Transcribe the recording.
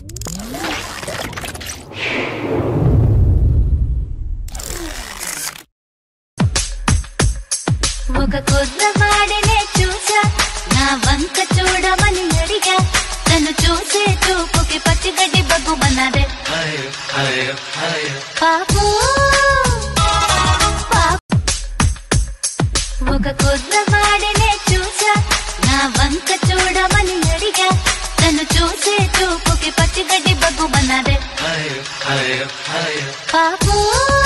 ఒక కుర్రవాడినే చూసా నా వంక చూడమని అడిగా తను చూసే చూపుకి పచ్చిగడ్డి బగ్గుమన్నదే పాపు ఒక కుర్రవాడినే చూసా నా వంక చూడమని అడిగా తను చూసే చూపుకి పచ్చిగడ్డి బగ్గుమన్నదే పాపు